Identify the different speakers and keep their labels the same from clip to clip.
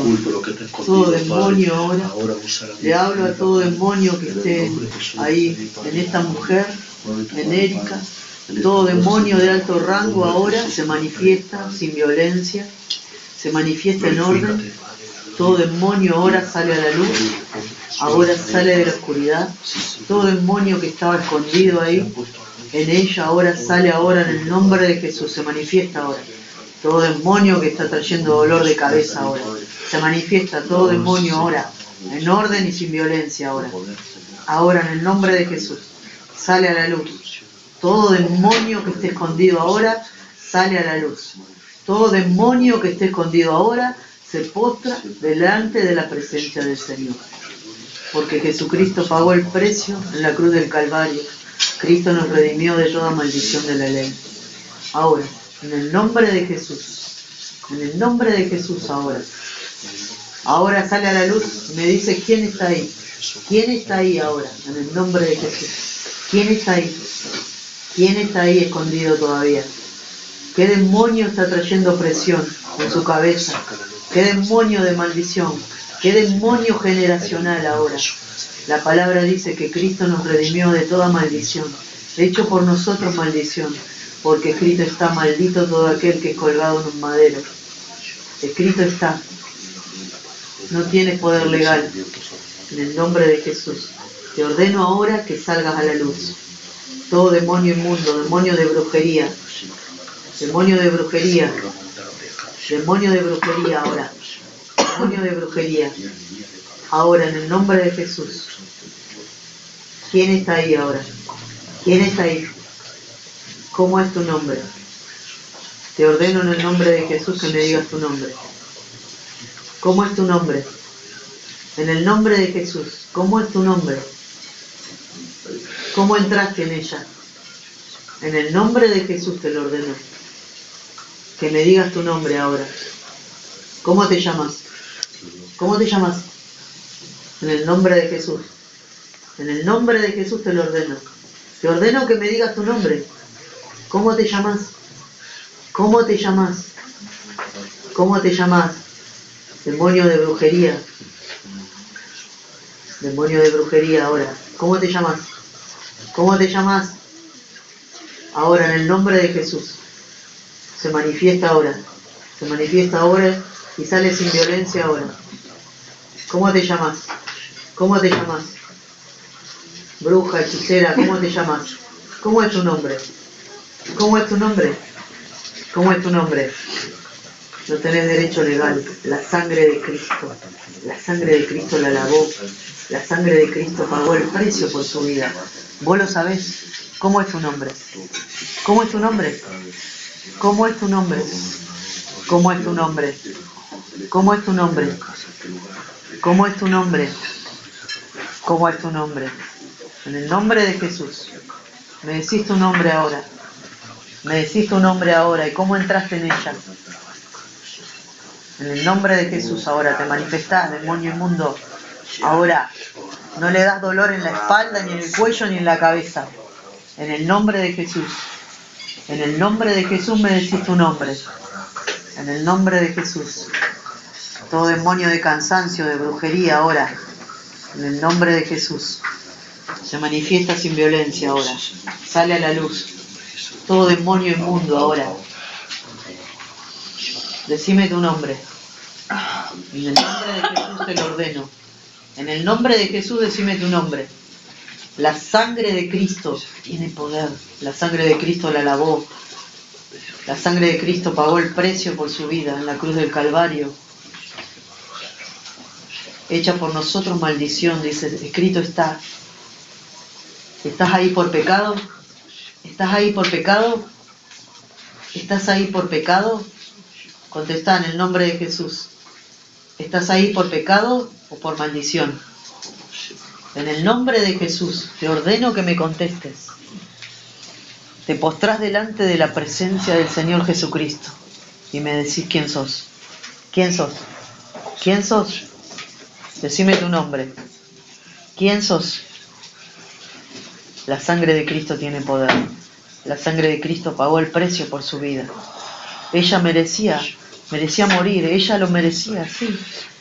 Speaker 1: todo demonio ahora, le hablo a todo demonio que esté ahí, en esta mujer, en Erika, todo demonio de alto rango ahora se manifiesta sin violencia, se manifiesta en orden, todo demonio ahora sale a la luz, ahora sale de la oscuridad, todo demonio que estaba escondido ahí, en ella ahora sale ahora en el nombre de Jesús, se manifiesta ahora. Todo demonio que está trayendo dolor de cabeza ahora, se manifiesta todo demonio ahora, en orden y sin violencia ahora. Ahora en el nombre de Jesús, sale a la luz. Todo demonio que esté escondido ahora, sale a la luz. Todo demonio que esté escondido ahora, se postra delante de la presencia del Señor. Porque Jesucristo pagó el precio en la cruz del Calvario. Cristo nos redimió de toda maldición de la ley. Ahora, en el nombre de Jesús, en el nombre de Jesús ahora sale a la luz y me dice quién está ahí. ¿Quién está ahí ahora? En el nombre de Jesús. ¿Quién está ahí? ¿Quién está ahí escondido todavía? ¿Qué demonio está trayendo presión en su cabeza? ¿Qué demonio de maldición? ¿Qué demonio generacional ahora? La palabra dice que Cristo nos redimió de toda maldición, hecho por nosotros maldición, porque escrito está: maldito todo aquel que es colgado en un madero. Escrito está. No tienes poder legal. En el nombre de Jesús, te ordeno ahora que salgas a la luz. Todo demonio inmundo, demonio de brujería, demonio de brujería, demonio de brujería ahora, demonio de brujería. Ahora, en el nombre de Jesús. ¿Quién está ahí ahora? ¿Quién está ahí? ¿Cómo es tu nombre? Te ordeno en el nombre de Jesús que me digas tu nombre. ¿Cómo es tu nombre? En el nombre de Jesús, ¿cómo es tu nombre? ¿Cómo entraste en ella? En el nombre de Jesús te lo ordeno. Que me digas tu nombre ahora. ¿Cómo te llamas? ¿Cómo te llamas? En el nombre de Jesús. En el nombre de Jesús te lo ordeno. Te ordeno que me digas tu nombre. ¿Cómo te llamas? ¿Cómo te llamas? ¿Cómo te llamas? Demonio de brujería. Demonio de brujería ahora. ¿Cómo te llamas? ¿Cómo te llamas? Ahora, en el nombre de Jesús. Se manifiesta ahora. Se manifiesta ahora y sale sin violencia ahora. ¿Cómo te llamas? ¿Cómo te llamas? Bruja, hechicera, ¿cómo te llamas? ¿Cómo es tu nombre? ¿Cómo es tu nombre? ¿Cómo es tu nombre? No tenés derecho legal. La sangre de Cristo. La sangre de Cristo la lavó. La sangre de Cristo pagó el precio por su vida. ¿Vos lo sabés? ¿Cómo es tu nombre? ¿Cómo es tu nombre? ¿Cómo es tu nombre? ¿Cómo es tu nombre? ¿Cómo es tu nombre? ¿Cómo es tu nombre? ¿Cómo es tu nombre? En el nombre de Jesús. Me decís tu nombre ahora. Me decís tu nombre ahora. ¿Y cómo entraste en ella? En el nombre de Jesús ahora te manifestás, demonio inmundo. Ahora no le das dolor en la espalda, ni en el cuello, ni en la cabeza. En el nombre de Jesús. En el nombre de Jesús me decís tu nombre. En el nombre de Jesús. Todo demonio de cansancio, de brujería ahora. En el nombre de Jesús. Se manifiesta sin violencia ahora. Sale a la luz. Todo demonio inmundo ahora. Decime tu nombre. En el nombre de Jesús te lo ordeno. En el nombre de Jesús decime tu nombre. La sangre de Cristo tiene poder. La sangre de Cristo la lavó. La sangre de Cristo pagó el precio por su vida en la cruz del Calvario. Hecha por nosotros maldición, dice, escrito está. ¿Estás ahí por pecado? ¿Estás ahí por pecado? ¿Estás ahí por pecado? Contestá en el nombre de Jesús. ¿Estás ahí por pecado o por maldición? En el nombre de Jesús te ordeno que me contestes. Te postrás delante de la presencia del Señor Jesucristo y me decís quién sos. ¿Quién sos? ¿Quién sos? Decime tu nombre. ¿Quién sos? La sangre de Cristo tiene poder. La sangre de Cristo pagó el precio por su vida. Ella merecía morir, ella lo merecía, sí.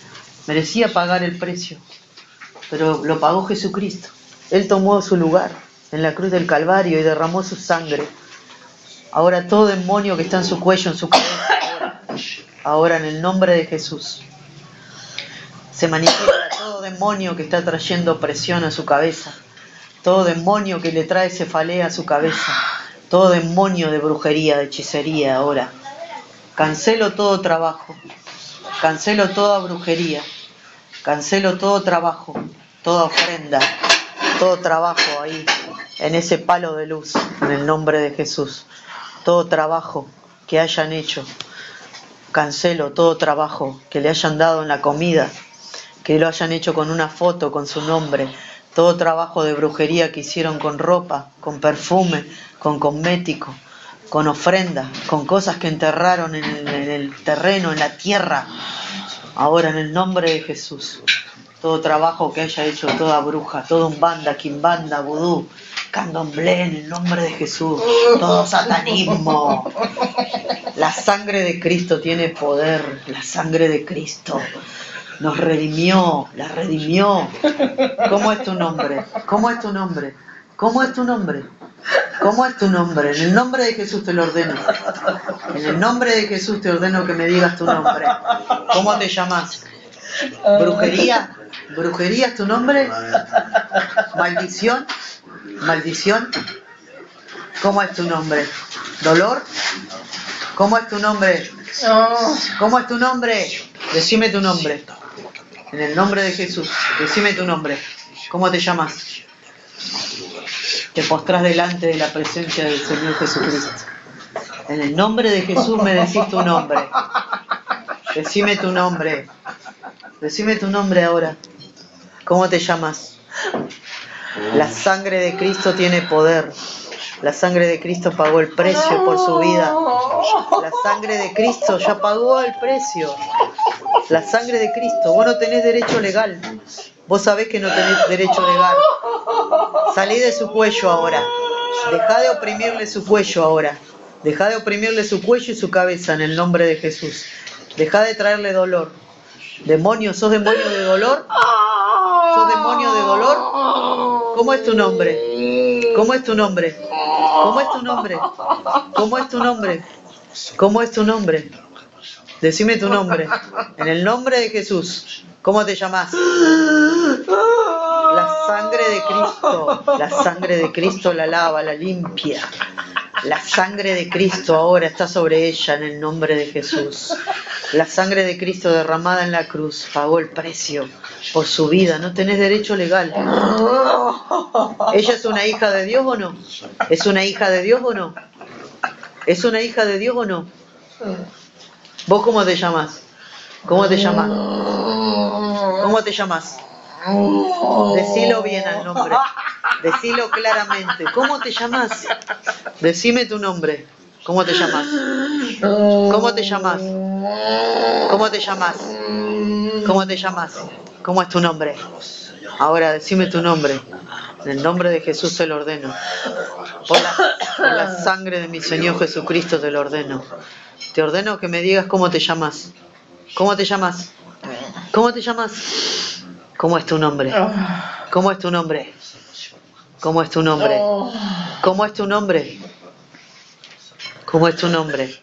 Speaker 1: Merecía pagar el precio, pero lo pagó Jesucristo. Él tomó su lugar en la cruz del Calvario y derramó su sangre. Ahora todo demonio que está en su cuello, en su cabeza, ahora en el nombre de Jesús, se manifiesta todo demonio que está trayendo presión a su cabeza, todo demonio que le trae cefalea a su cabeza, todo demonio de brujería, de hechicería ahora. Cancelo todo trabajo, cancelo toda brujería, cancelo todo trabajo, toda ofrenda, todo trabajo ahí, en ese palo de luz, en el nombre de Jesús. Todo trabajo que hayan hecho, cancelo todo trabajo que le hayan dado en la comida, que lo hayan hecho con una foto, con su nombre, todo trabajo de brujería que hicieron con ropa, con perfume, con cosmético, con ofrenda, con cosas que enterraron en el terreno, en la tierra. Ahora en el nombre de Jesús, todo trabajo que haya hecho toda bruja, todo umbanda, quimbanda, vudú, candomblé, en el nombre de Jesús, todo satanismo. La sangre de Cristo tiene poder, la sangre de Cristo nos redimió, la redimió. ¿Cómo es tu nombre? ¿Cómo es tu nombre? ¿Cómo es tu nombre? ¿Cómo es tu nombre? En el nombre de Jesús te lo ordeno. En el nombre de Jesús te ordeno que me digas tu nombre. ¿Cómo te llamas? ¿Brujería? ¿Brujería es tu nombre? ¿Maldición? ¿Maldición? ¿Cómo es tu nombre? ¿Dolor? ¿Cómo es tu nombre? ¿Cómo es tu nombre? Decime tu nombre. En el nombre de Jesús, decime tu nombre. ¿Cómo te llamas? Te postrás delante de la presencia del Señor Jesucristo. En el nombre de Jesús me decís tu nombre. Decime tu nombre. Decime tu nombre ahora. ¿Cómo te llamas? La sangre de Cristo tiene poder. La sangre de Cristo pagó el precio por su vida. La sangre de Cristo ya pagó el precio. La sangre de Cristo. Vos no tenés derecho legal. Vos sabés que no tenés derecho legal. Salí de su cuello ahora. Dejá de oprimirle su cuello ahora. Dejá de oprimirle su cuello y su cabeza en el nombre de Jesús. Dejá de traerle dolor. Demonio, ¿sos demonio de dolor? ¿Sos demonio de dolor? ¿Cómo es tu nombre? ¿Cómo es tu nombre? ¿Cómo es tu nombre? ¿Cómo es tu nombre? ¿Cómo es tu nombre? Decime tu nombre. En el nombre de Jesús. ¿Cómo te llamas? La sangre de Cristo. La sangre de Cristo la lava, la limpia. La sangre de Cristo ahora está sobre ella en el nombre de Jesús. La sangre de Cristo derramada en la cruz pagó el precio por su vida. No tenés derecho legal. ¿Ella es una hija de Dios o no? ¿Es una hija de Dios o no? ¿Es una hija de Dios o no? ¿Vos cómo te llamas? ¿Cómo te llamas? ¿Cómo te llamas? Decilo bien al nombre. Decilo claramente. ¿Cómo te llamas? Decime tu nombre. ¿Cómo te llamas? ¿Cómo te llamas? ¿Cómo te llamas? ¿Cómo te llamas? ¿Cómo es tu nombre? Ahora decime tu nombre. En el nombre de Jesús te lo ordeno. Por la sangre de mi Señor Jesucristo te lo ordeno. Te ordeno que me digas cómo te llamas. ¿Cómo te llamas? ¿Cómo te llamas? ¿Cómo es tu nombre? ¿Cómo es tu nombre? ¿Cómo es tu nombre? ¿Cómo es tu nombre? ¿Cómo es tu nombre?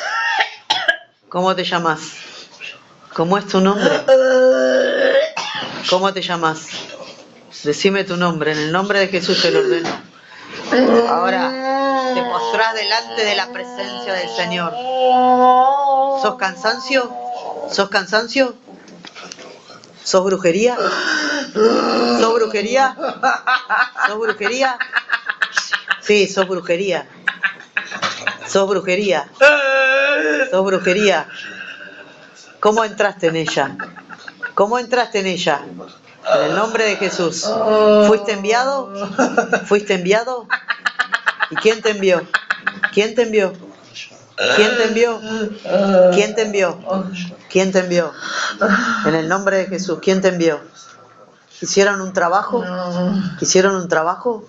Speaker 1: ¿Cómo te llamas? ¿Cómo es tu nombre? ¿Cómo te llamas? Decime tu nombre. En el nombre de Jesús te lo ordeno. Ahora te postrás delante de la presencia del Señor. ¿Sos cansancio? ¿Sos cansancio? ¿Sos brujería? ¿Sos brujería? ¿Sos brujería? Sí, sos brujería. ¿Sos brujería? ¿Sos brujería? ¿Cómo entraste en ella? ¿Cómo entraste en ella? En el nombre de Jesús. ¿Fuiste enviado? ¿Fuiste enviado? ¿Y quién te envió? ¿Quién te envió? ¿Quién te envió? ¿Quién te envió? ¿Quién te envió? En el nombre de Jesús, ¿quién te envió? ¿Hicieron un trabajo? ¿Hicieron un trabajo?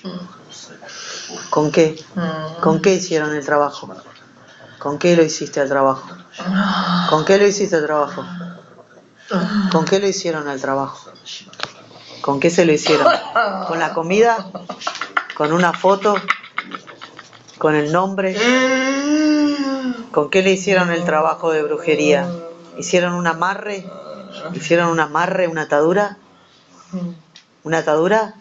Speaker 1: ¿Con qué? ¿Con qué hicieron el trabajo? ¿Con qué lo hiciste el trabajo? ¿Con qué lo hiciste el trabajo? ¿Con qué lo hicieron al trabajo? ¿Con qué se lo hicieron? ¿Con la comida? ¿Con una foto? ¿Con el nombre? ¿Con qué le hicieron el trabajo de brujería? ¿Hicieron un amarre? ¿Hicieron un amarre, una atadura? ¿Una atadura?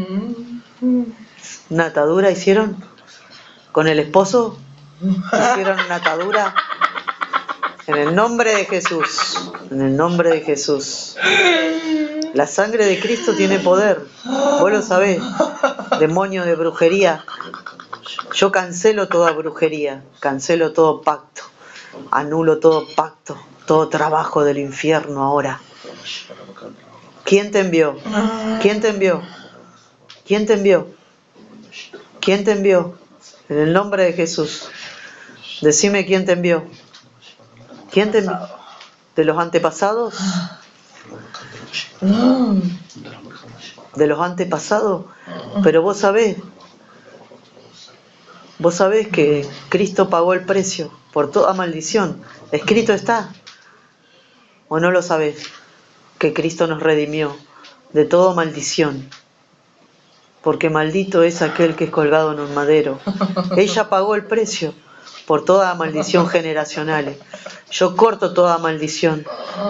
Speaker 1: ¿Una atadura hicieron? ¿Con el esposo? ¿Hicieron una atadura? En el nombre de Jesús, en el nombre de Jesús. La sangre de Cristo tiene poder. Vos lo sabés. Demonio de brujería. Yo cancelo toda brujería, cancelo todo pacto, anulo todo pacto, todo trabajo del infierno ahora. ¿Quién te envió? ¿Quién te envió? ¿Quién te envió? ¿Quién te envió? En el nombre de Jesús. Decime quién te envió. ¿Quién te envió? ¿De los antepasados? ¿De los antepasados? Pero vos sabés que Cristo pagó el precio por toda maldición. Escrito está. ¿O no lo sabés? Que Cristo nos redimió de toda maldición. Porque maldito es aquel que es colgado en un madero. Ella pagó el precio por toda maldición generacional. Yo corto toda maldición.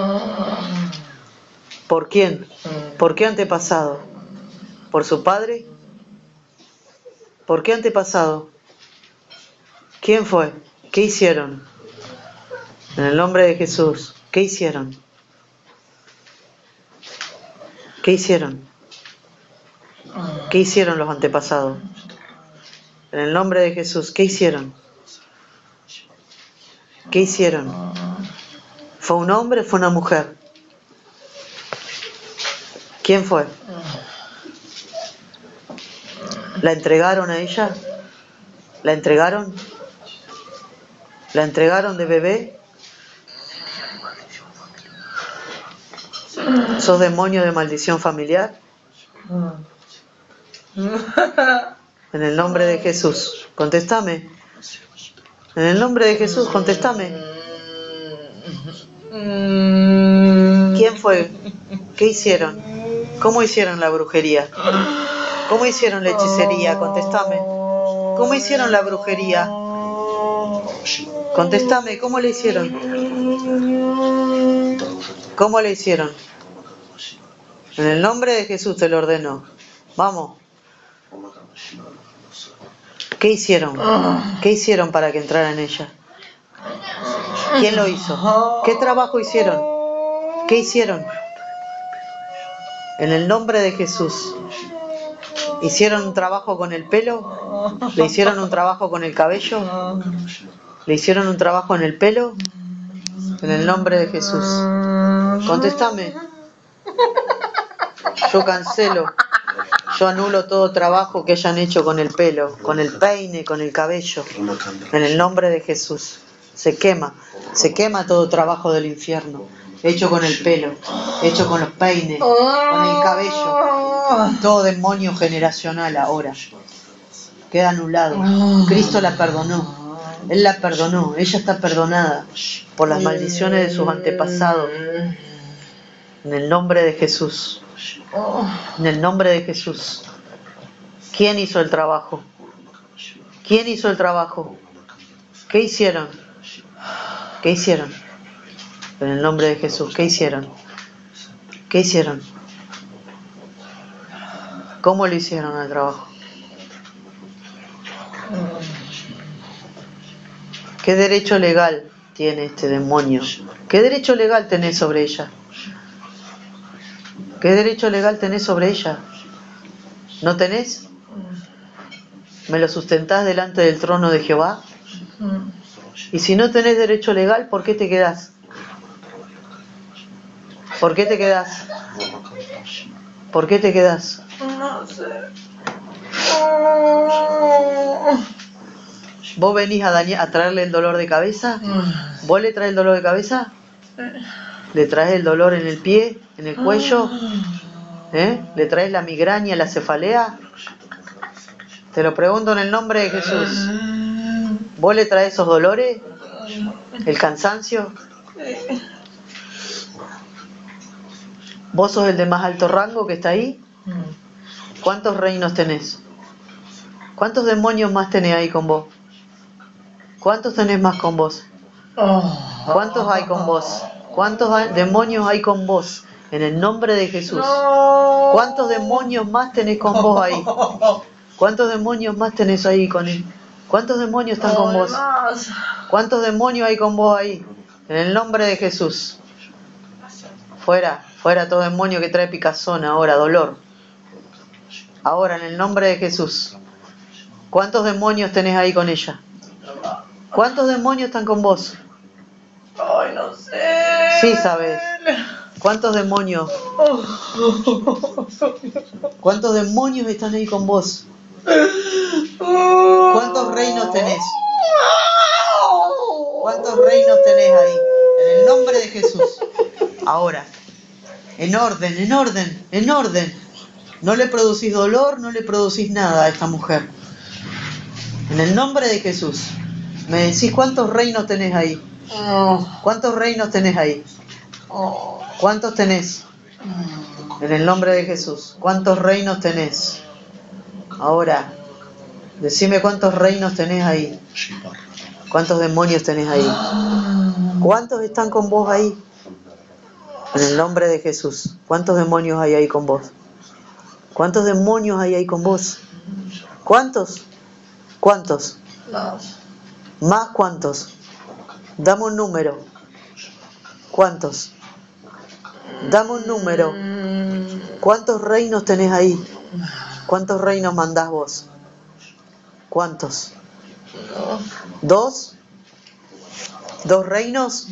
Speaker 1: ¿Por quién? ¿Por qué antepasado? ¿Por su padre? ¿Por qué antepasado? ¿Quién fue? ¿Qué hicieron? En el nombre de Jesús, ¿qué hicieron? ¿Qué hicieron? ¿Qué hicieron los antepasados? En el nombre de Jesús, ¿qué hicieron? ¿Qué hicieron? ¿Fue un hombre o fue una mujer? ¿Quién fue? ¿La entregaron a ella? ¿La entregaron? ¿La entregaron de bebé? ¿Sos demonio de maldición familiar? En el nombre de Jesús, contéstame. En el nombre de Jesús, contéstame. ¿Quién fue? ¿Qué hicieron? ¿Cómo hicieron la brujería? ¿Cómo hicieron la hechicería? Contéstame. ¿Cómo hicieron la brujería? Contéstame, ¿cómo le hicieron? ¿Cómo le hicieron? En el nombre de Jesús te lo ordeno. Vamos. ¿Qué hicieron? ¿Qué hicieron para que entrara en ella? ¿Quién lo hizo? ¿Qué trabajo hicieron? ¿Qué hicieron? En el nombre de Jesús. ¿Hicieron un trabajo con el pelo? ¿Le hicieron un trabajo con el cabello? ¿Le hicieron un trabajo en el pelo? En el nombre de Jesús. Contéstame. Yo cancelo. Yo anulo todo trabajo que hayan hecho con el pelo, con el peine, con el cabello. En el nombre de Jesús. Se quema todo trabajo del infierno. Hecho con el pelo, hecho con los peines, con el cabello. Todo demonio generacional ahora. Queda anulado. Cristo la perdonó. Él la perdonó. Ella está perdonada por las maldiciones de sus antepasados. En el nombre de Jesús. En el nombre de Jesús. ¿Quién hizo el trabajo? ¿Quién hizo el trabajo? ¿Qué hicieron? ¿Qué hicieron? En el nombre de Jesús, ¿qué hicieron? ¿Qué hicieron? ¿Cómo lo hicieron el trabajo? ¿Qué derecho legal tiene este demonio? ¿Qué derecho legal tenés sobre ella? ¿Qué derecho legal tenés sobre ella? ¿No tenés? ¿Me lo sustentás delante del trono de Jehová? Y si no tenés derecho legal, ¿por qué te quedás? ¿Por qué te quedás? ¿Por qué te quedás?
Speaker 2: No sé.
Speaker 1: ¿Vos venís a traerle el dolor de cabeza? ¿Vos le traes el dolor de cabeza? ¿Le traes el dolor en el pie, en el cuello? ¿Le traes la migraña, la cefalea? Te lo pregunto en el nombre de Jesús. ¿Vos le traes esos dolores? ¿El cansancio? ¿Vos sos el de más alto rango que está ahí? ¿Cuántos reinos tenés? ¿Cuántos demonios más tenés ahí con vos? ¿Cuántos tenés más con vos? ¿Cuántos hay con vos? ¿Cuántos demonios hay con vos? En el nombre de Jesús. ¿Cuántos demonios más tenés con vos ahí? ¿Cuántos demonios más tenés ahí con él? ¿Cuántos demonios están con vos? ¿Cuántos demonios hay con vos ahí? En el nombre de Jesús. Fuera, fuera todo demonio que trae picazón ahora, dolor. Ahora, en el nombre de Jesús. ¿Cuántos demonios tenés ahí con ella? ¿Cuántos demonios están con vos?
Speaker 2: Ay, no sé.
Speaker 1: Sí, sabes. ¿Cuántos demonios? ¿Cuántos demonios están ahí con vos? ¿Cuántos reinos tenés? ¿Cuántos reinos tenés ahí? En el nombre de Jesús. Ahora. En orden, en orden, en orden. No le producís dolor, no le producís nada a esta mujer. En el nombre de Jesús. ¿Me decís cuántos reinos tenés ahí? ¿Cuántos reinos tenés ahí? ¿Cuántos tenés? En el nombre de Jesús. ¿Cuántos reinos tenés? Ahora, decime cuántos reinos tenés ahí. ¿Cuántos demonios tenés ahí? ¿Cuántos están con vos ahí? En el nombre de Jesús. ¿Cuántos demonios hay ahí con vos? ¿Cuántos demonios hay ahí con vos? ¿Cuántos? ¿Cuántos? ¿Más cuántos? Dame un número. ¿Cuántos? Dame un número. ¿Cuántos reinos tenés ahí? ¿Cuántos reinos mandás vos? ¿Cuántos? ¿Dos? ¿Dos reinos?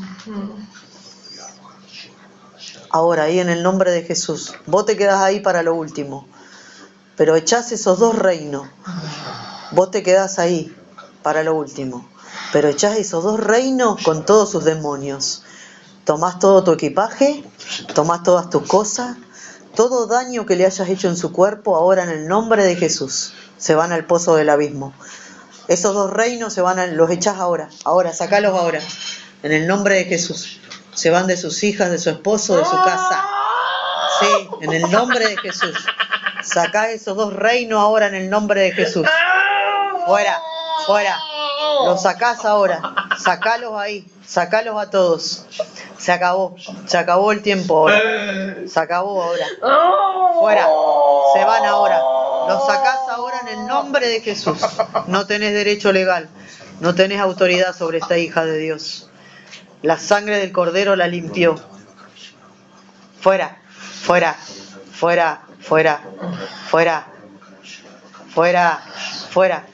Speaker 1: Ahora, ahí en el nombre de Jesús. Vos te quedás ahí para lo último. Pero echás esos dos reinos. Vos te quedás ahí para lo último. Pero echás esos dos reinos con todos sus demonios. Tomás todo tu equipaje, tomás todas tus cosas, todo daño que le hayas hecho en su cuerpo, ahora en el nombre de Jesús, se van al pozo del abismo. Esos dos reinos se van los echás ahora, sacalos ahora, en el nombre de Jesús. Se van de sus hijas, de su esposo, de su casa. Sí, en el nombre de Jesús. Sacá esos dos reinos ahora en el nombre de Jesús. Fuera, fuera. Los sacás ahora. Sacalos ahí. Sacalos a todos. Se acabó el tiempo ahora. Se acabó ahora. Fuera. Se van ahora. Los sacás ahora en el nombre de Jesús. No tenés derecho legal. No tenés autoridad sobre esta hija de Dios. La sangre del Cordero la limpió. Fuera. Fuera. Fuera. Fuera. Fuera. Fuera. Fuera.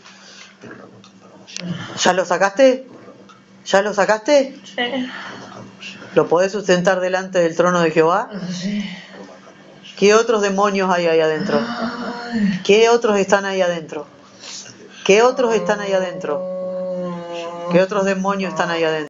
Speaker 1: ¿Ya lo sacaste? ¿Ya lo sacaste?
Speaker 2: Sí.
Speaker 1: ¿Lo podés sustentar delante del trono de Jehová?
Speaker 2: Sí.
Speaker 1: ¿Qué otros demonios hay ahí adentro? ¿Qué otros están ahí adentro? ¿Qué otros están ahí adentro? ¿Qué otros demonios están ahí adentro?